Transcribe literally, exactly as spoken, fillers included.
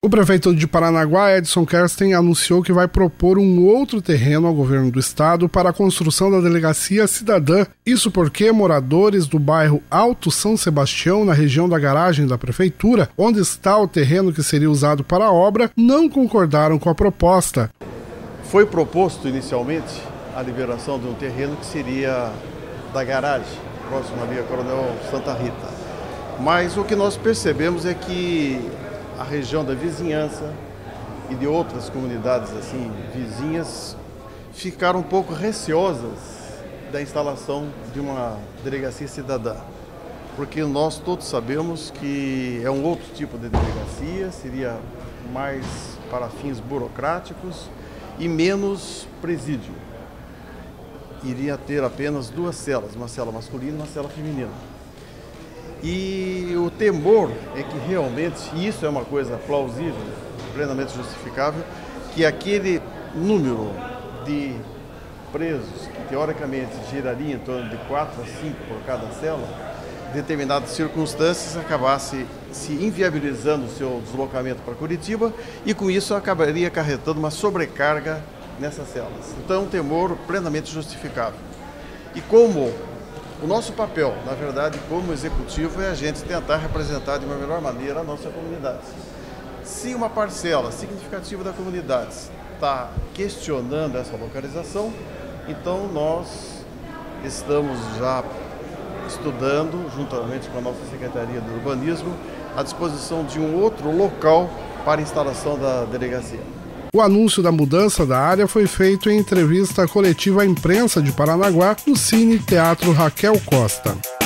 O prefeito de Paranaguá, Edson Kersten, anunciou que vai propor um outro terreno ao governo do estado para a construção da delegacia cidadã. Isso porque moradores do bairro Alto São Sebastião, na região da garagem da prefeitura, onde está o terreno que seria usado para a obra, não concordaram com a proposta. Foi proposto inicialmente a liberação de um terreno que seria da garagem, próximo ali a Coronel Santa Rita. Mas o que nós percebemos é que a região da vizinhança e de outras comunidades assim vizinhas ficaram um pouco receosas da instalação de uma delegacia cidadã, porque nós todos sabemos que é um outro tipo de delegacia, seria mais para fins burocráticos e menos presídio. Iria ter apenas duas celas, uma cela masculina e uma cela feminina. E o temor é que realmente, e isso é uma coisa plausível, plenamente justificável, que aquele número de presos, que teoricamente giraria em torno de quatro a cinco por cada cela, em determinadas circunstâncias acabasse se inviabilizando o seu deslocamento para Curitiba e com isso acabaria acarretando uma sobrecarga nessas celas. Então é um temor plenamente justificável. E como o nosso papel, na verdade, como executivo, é a gente tentar representar de uma melhor maneira a nossa comunidade. Se uma parcela significativa da comunidade está questionando essa localização, então nós estamos já estudando, juntamente com a nossa Secretaria do Urbanismo, a disposição de um outro local para a instalação da delegacia. O anúncio da mudança da área foi feito em entrevista coletiva à imprensa de Paranaguá no Cine Teatro Raquel Costa.